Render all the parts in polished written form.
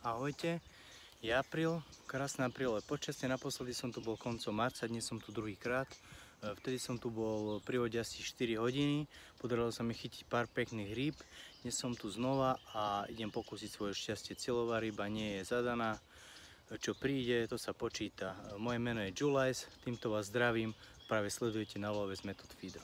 Ahojte, je apríl, krásne aprílové počasie. Naposledy som tu bol koncom marca, dnes som tu druhýkrát. Vtedy som tu bol pri vode asi 4 hodiny, podarilo sa mi chytiť pár pekných rýb. Dnes som tu znova a idem pokúsiť svoje šťastie. Cieľová ryba nie je zadaná, čo príde, to sa počíta. Moje meno je Julajs, týmto vás zdravím, práve sledujete Na love s Method Feederom.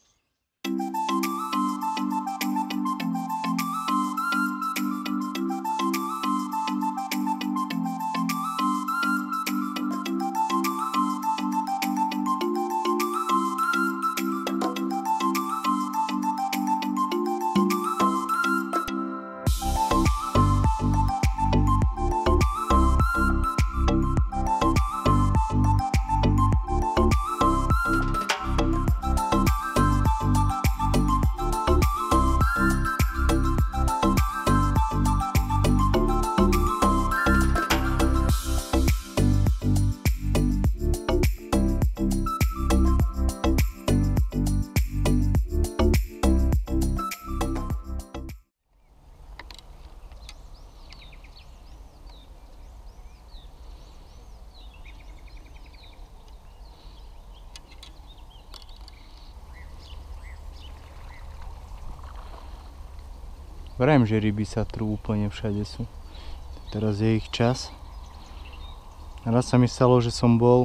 Vrajím, že ryby sa trú úplne všade sú. Teraz je ich čas. Raz sa mi stalo, že som bol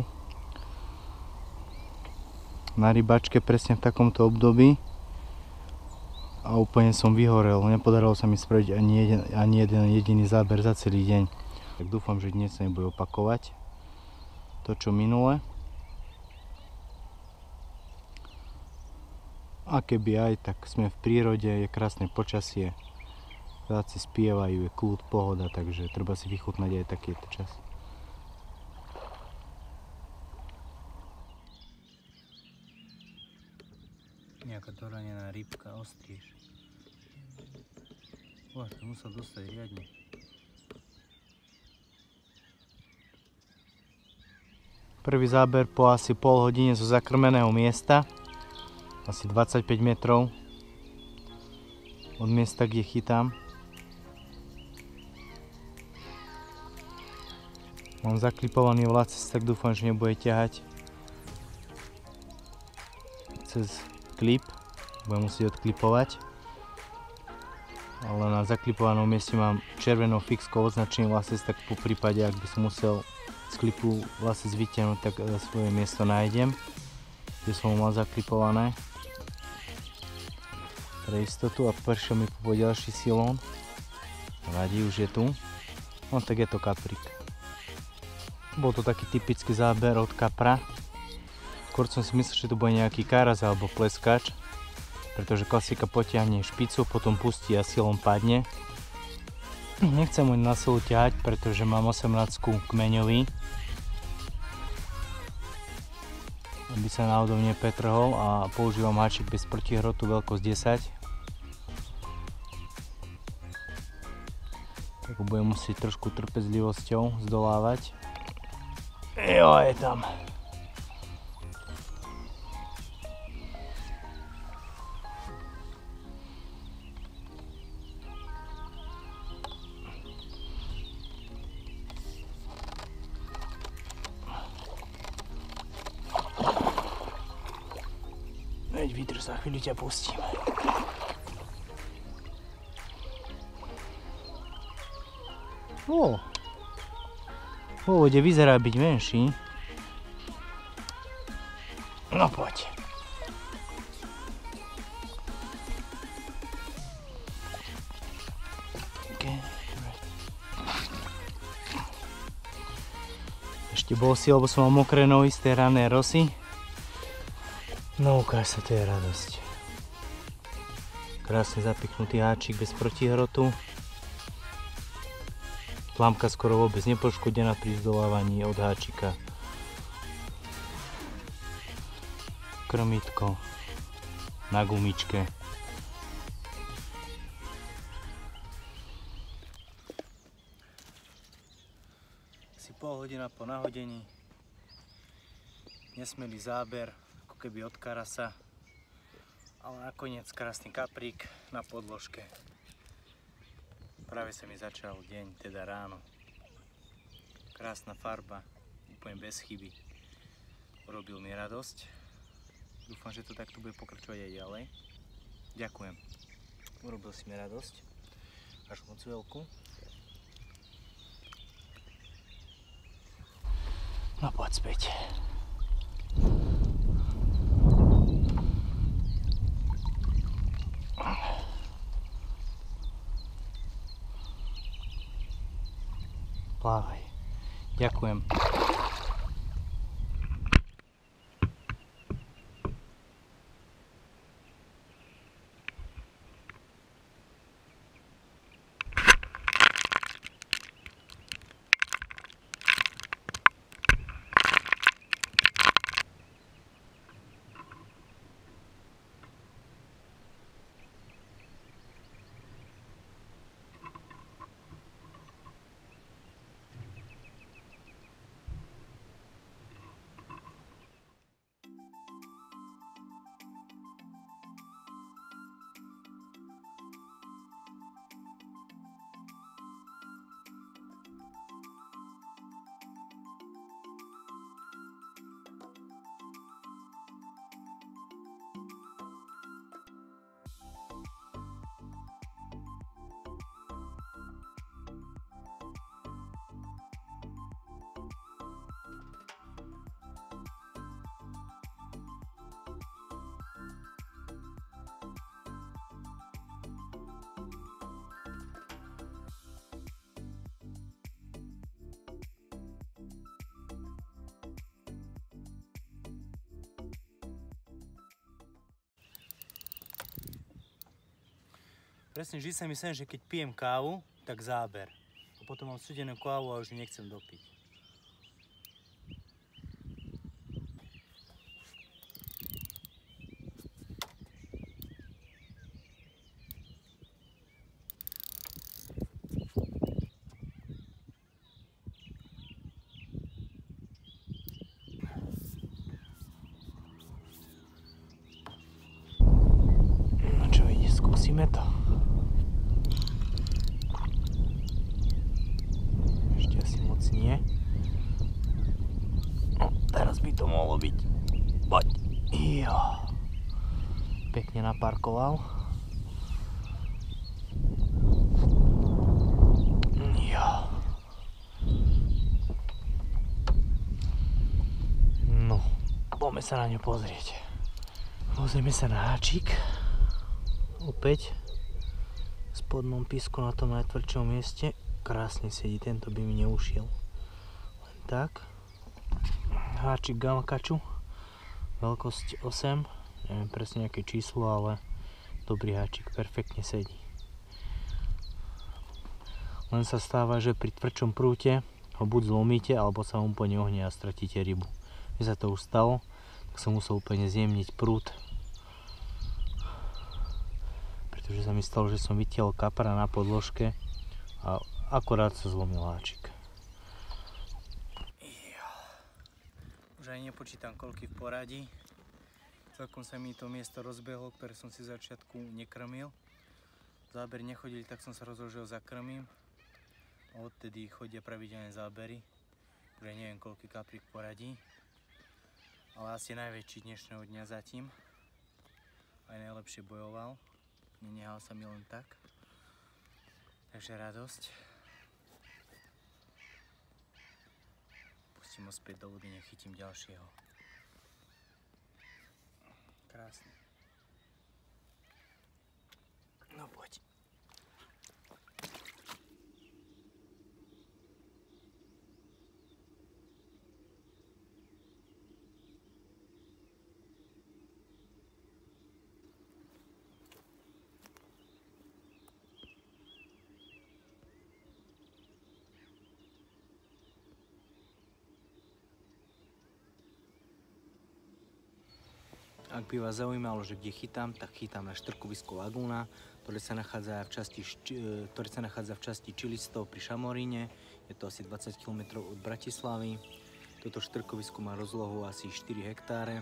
na rybačke presne v takomto období a úplne som vyhorel. Nepodarilo sa mi spraviť ani jeden jediný záber za celý deň. Tak dúfam, že dnes sa nebude opakovať to, čo minule. A keby aj, tak sme v prírode, je krásne počasie. Vtáci spievajú, je kľud, pohoda, takže treba si vychutnať aj takýto čas. Nejaká doranená rybka, ostriež. To musel dostať riadne. Prvý záber po asi pol hodine zo zakrmeného miesta. Asi 25 metrov od miesta, kde chytám. Mám zaklipovaný vlacec, tak dúfam, že nebude ťahať cez klip. Budem musieť odklipovať. Ale na zaklipovanom mieste mám červenou fixkou označený vlacec, tak po prípade, ak by som musel z klipu vlacec vytiahnuť, tak svoje miesto nájdem, kde som ho mal zaklipované. Pre istotu a prešiel mi po ďalší silón. Vadí, už je tu. No tak je to kaprík. Bol to taký typický záber od kapra. Skôr som si myslel, že to bude nejaký karaz alebo pleskač, pretože klasika potiahne špicu, potom pustí a silom padne. Nechcem ho na silu ťahať, pretože mám 18 kmeňový, aby sa náhodou nepretrhol, a používam háčik bez protihrotu veľkosť 10. Tak ho budem musieť trošku trpezlivosťou zdolávať. Jo, je tam. Veď vydrž, za chvíľu ťa pustím. V pôvode vyzerá byť menší. No poď. Ešte bol si, lebo som mal mokré nohy z tej ranej rosy. No ukáž sa, to je radosť. Krásne zapichnutý háčik bez protihrotu. Plámka skoro vôbec nepoškodená pri zdolávaní od háčika. Krmítko na gumičke. Asi pol hodina po nahodení. Nesmelý záber, ako keby od karasa. Ale nakoniec krásny kaprík na podložke. Práve sa mi začal deň, teda ráno. Krásna farba, úplne bez chyby. Urobil mi radosť. Dúfam, že to takto bude pokračovať aj ďalej. Ďakujem. Urobil si mi radosť. Až moc veľkú. No poď späť. Plávaj. Ďakujem. Presne, vždy sa mi sem, že keď pijem kávu, tak záber. A potom mám studenú kávu a už ju nechcem dopiť. No čo ide, skúsime to. Nie. No, teraz by to mohlo byť. Poď. Jo. Pekne naparkoval. Jo. No, poďme sa na ňu pozrieť. Pozrieme sa na háčik. Opäť v spodnom písku na tom najtvrdšom mieste. Krásne sedí, tento by mi neušiel. Len tak. Háčik Gamakatchu. Veľkosť 8. Neviem presne aké číslo, ale dobrý háčik, perfektne sedí. Len sa stáva, že pri tvrdšom prúte ho buď zlomíte, alebo sa mu úplne ohnie a stratíte rybu. Keď sa to už stalo, tak som musel úplne zjemniť prút. Pretože sa mi stalo, že som vytiahol kapra na podložke a akorát sa zlomil háčik. Už aj nepočítam koľky v poradí. Celkom sa mi to miesto rozbehlo, ktoré som si v začiatku nekrmil. Zábery nechodili, tak som sa rozhodol, že ho zakrmím. A odtedy chodia pravidelné zábery. Už aj neviem koľky kaprík v poradí. Ale asi najväčší dnešného dňa zatím. Aj najlepšie bojoval. Nenehal sa mi len tak. Takže radosť. Pustím ho späť do vody, nechytím ďalšieho. Krásne. No poď. Ak by vás zaujímalo, že kde chytám, tak chytám na štrkovisko Laguna, ktoré sa nachádza v časti Čilistov pri Šamoríne. Je to asi 20 km od Bratislavy. Toto štrkovisko má rozlohu asi 4 hektáre.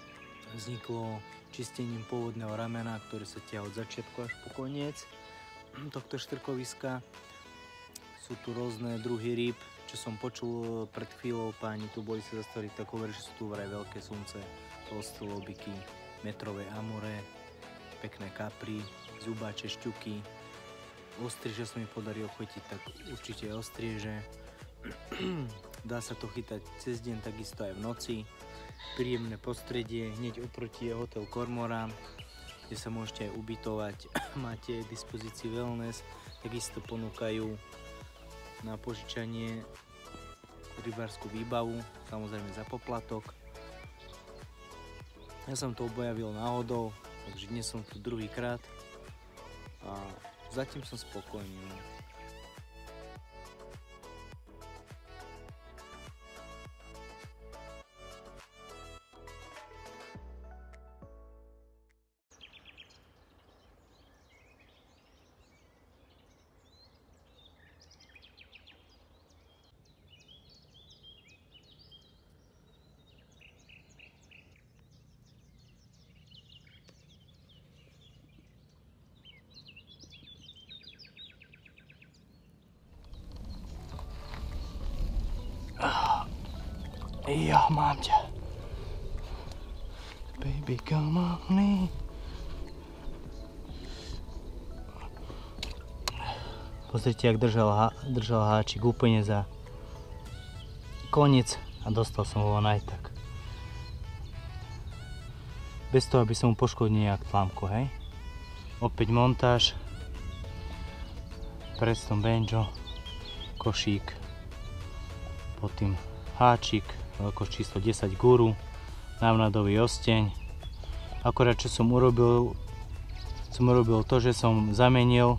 Vzniklo čistením pôvodného ramena, ktoré sa ťahá od začiatku až po koniec. tohto štrkoviska. Sú tu rôzne druhy rýb, čo som počul pred chvíľou, páni tu boli sa zastaviť, tak hovorí, že sú tu vraj veľké sumce, tolstolobiky, metrové amure, pekné kapry, zubáče, šťuky. Ostrieže sa mi podarilo chytiť, tak určite ostrieže. Dá sa to chytať cez deň, takisto aj v noci. Príjemné prostredie, hneď oproti je hotel Kormorán, kde sa môžete aj ubytovať. Máte k dispozícii wellness, takisto ponúkajú na požičanie rybárskú výbavu, samozrejme za poplatok. Ja som to objavil náhodou, takže dnes som tu druhýkrát a zatím som spokojný. Ja mám ťa. Baby, come on me. Pozrite, jak držal háčik úplne za koniec a dostal som ho aj tak. Bez toho, aby som mu poškodil nejak tlámku, hej. Opäť montáž. Preston banjo, košík, pod tým háčik, veľkosť číslo 10 guru, návnadový osteň. Akorát čo som urobil to, že som zamenil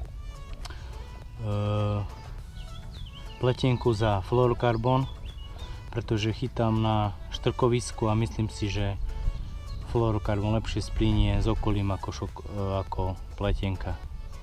pletienku za fluorokarbon, pretože chytám na štrkovisku a myslím si, že fluorokarbon lepšie splínie s okolím ako pletienka.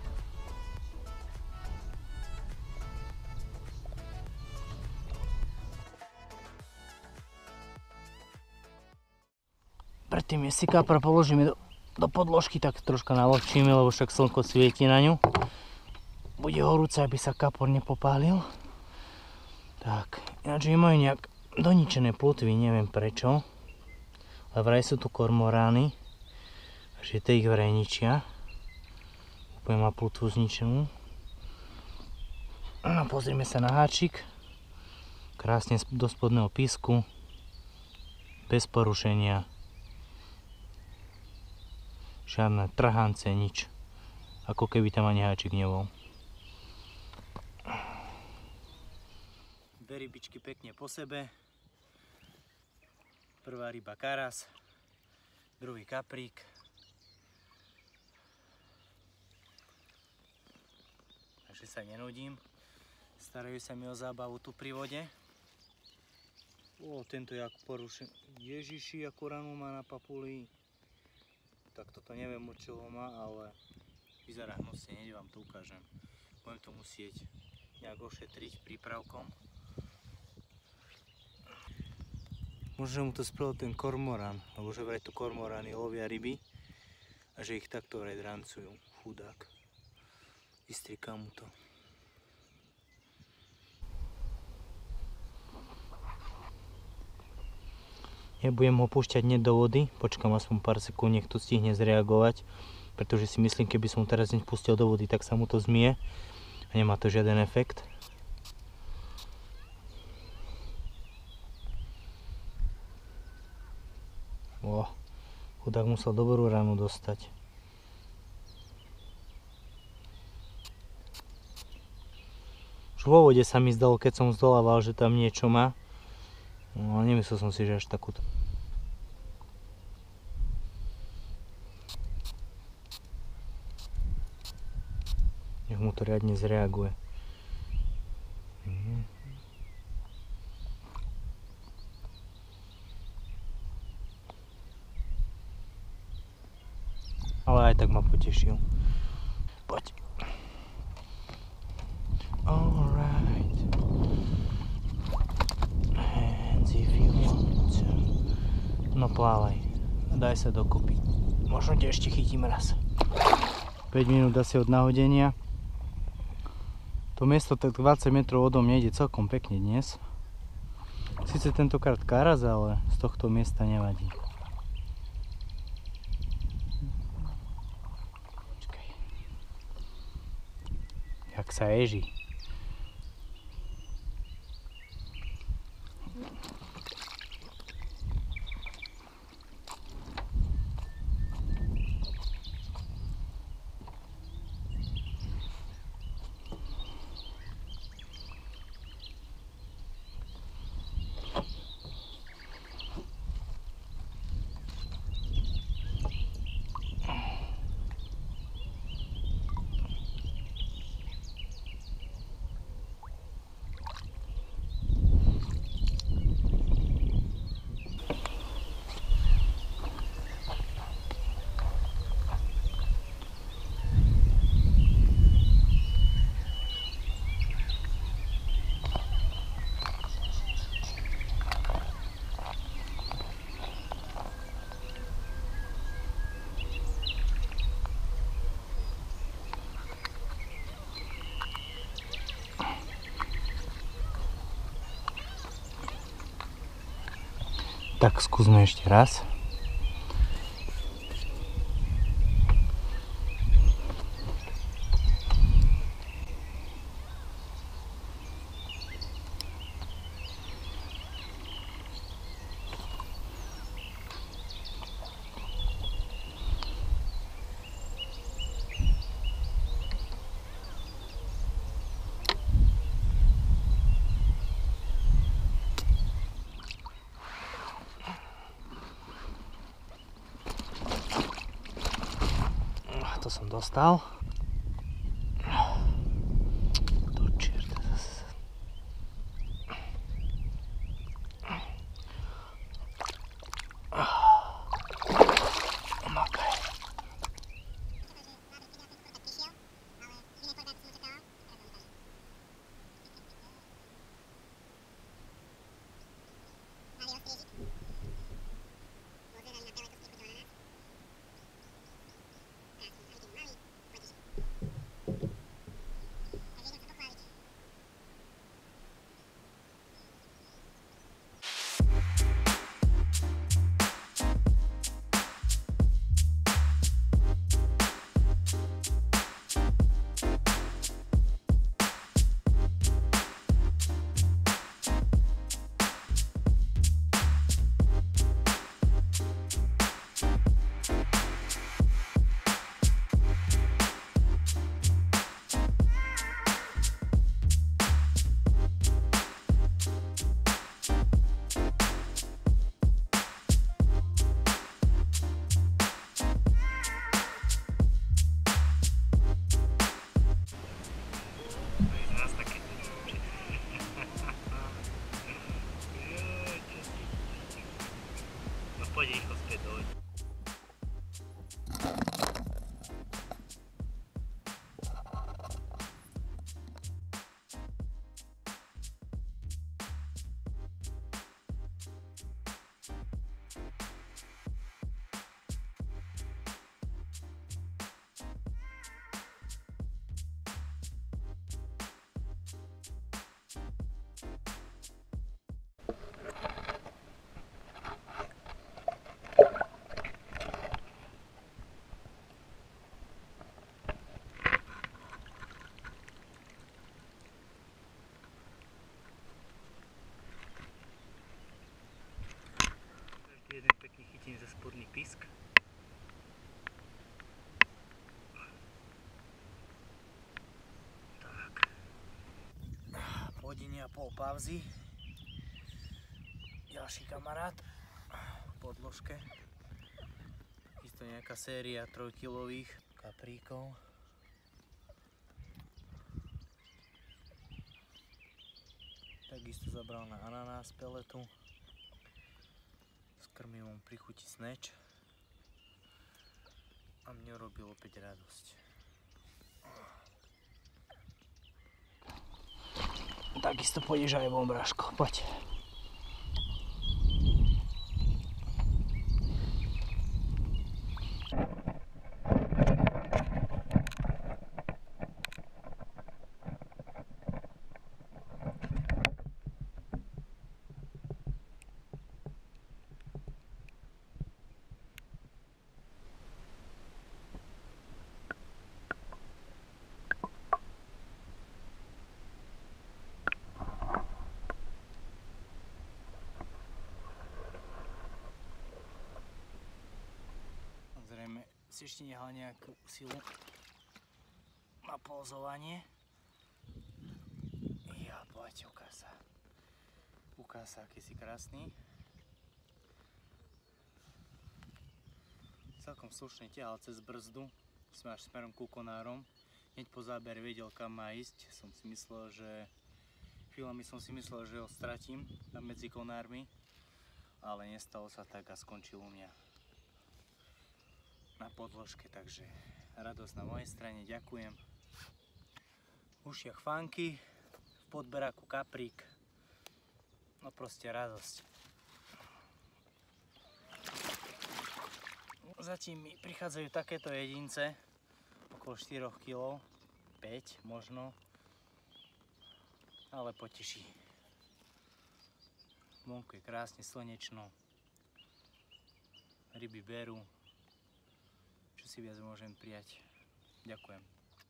Predtým si kapra položíme do podložky, tak troška navlhčíme, lebo však slnko svieti na ňu. Bude horúce, aby sa kapor nepopálil. Tak, ináč majú nejak doničené plutvy, neviem prečo. Ale vraj sú tu kormorány, že tie ich vraj ničia. Úplne má plutvu zničenú. No, pozrime sa na háčik. Krásne do spodného písku. Bez porušenia. Žiadne trhance, nič. Ako keby tam ani háčik nebol. Dve rybičky pekne po sebe. Prvá ryba karas, druhý kaprík. Takže sa nenudím. Starajú sa mi o zábavu tu pri vode. Tento je ako porušený. Ježiši, akú ranu má na papuli. Tak toto neviem, od čoho má, ale vyzerá hnusne, hneď vám to ukážem. Budem to musieť nejak ošetriť prípravkom. Možno, že mu to spravil ten kormorán, lebo že vraj tu kormorány lovia ryby a že ich takto vraj drancujú. Chudák. Vystrika mu to. Nebudem ho púšťať hneď do vody, počkám aspoň pár sekúnd, nech to stihne zreagovať, pretože si myslím, keby som teraz hneď pustil do vody, tak sa mu to zmie a nemá to žiaden efekt. Chudák musel dobrú ranu dostať. Už vo vode sa mi zdalo, keď som zdolával, že tam niečo má. No, ale nemyslel som si, že až takúto. Nech mu to riadne zreaguje. Ale aj tak ma potešil. Poď. Alright. Hands if you want to. No plávaj. Daj sa dokopy. Možno ťa ešte chytím raz. 5 minút asi od nahodenia. To miesto tak 20 metrov odo mňa ide celkom pekne dnes. Sice tentokrát karaz, ale z tohto miesta nevadí. Počkaj. Jak sa ježí. Tak skúsme ešte raz. To som dostal. To čierta zase. Makaj. Poď rýchlo späť dole. Jeden pekný chytím za spodný pisk. Tak. Po hodine a pol pauzy. Ďalší kamarát v podložke. Isto nejaká séria 3-kilových kapríkov. Takisto zabral na ananás peletu. Krmivom prichutí sneč a mne robil opäť radosť. Takisto pôjdeš aj von, Braško, poď. si ešte nehal nejakú silu na polzovanie. Ja, poďte, ukáž sa. Ukáž sa, aký si krásny. Celkom slušne ťahal cez brzdu. Sme až smerom ku konárom. Hneď po zábere vedel, kam má ísť. Chvíľami som si myslel, že ho stratím tam medzi konármi. Ale nestalo sa tak a skončil u mňa na podložke. Takže radosť na mojej strane. Ďakujem. V ušiach fánky, v podberáku kaprík. No proste radosť. Zatím mi prichádzajú takéto jedince, okolo 4 kg, 5 možno, ale poteší. Vonku je krásne slnečno, ryby berú, čo si viac môžem prijať. Ďakujem.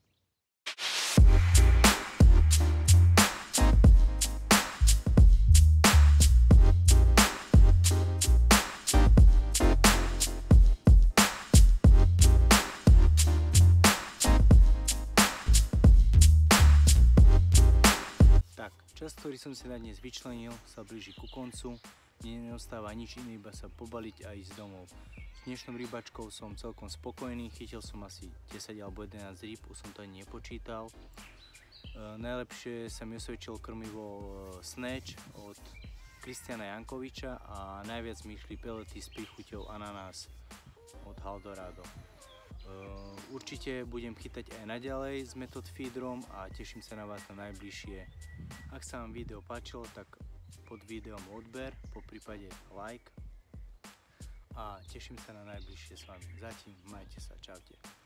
Čas, ktorý som si na dnes vyčlenil, sa blíži ku koncu. Mne neostáva nič iné, iba sa pobaliť a ísť domov. S dnešnou rybačkou som celkom spokojný, chytil som asi 10 alebo 11 rýb, už som to ani nepočítal. Najlepšie sa mi osvedčil krmivo Snatch od Kristiana Jankoviča a najviac mi išli pelety s príchuťou ananás od Haldorado. Určite budem chytať aj naďalej s Method Feederom a teším sa na vás na najbližšie. Ak sa vám video páčilo, tak pod videom odber, poprípade like a teším sa na najbližšie s vami. Zatím majte sa, čaute.